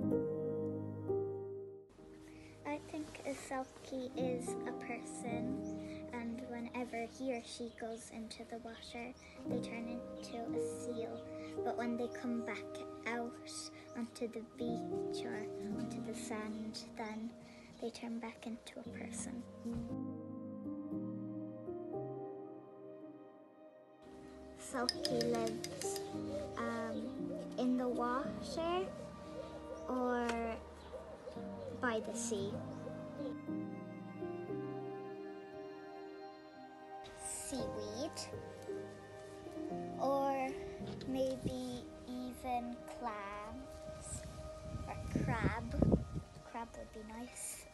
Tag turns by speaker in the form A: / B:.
A: I think a Selkie is a person, and whenever he or she goes into the water, they turn into a seal. But when they come back out onto the beach or onto the sand, then they turn back into a person. Selkie lives in the water or by the sea. Seaweed, or maybe even clams or crab. Crab would be nice.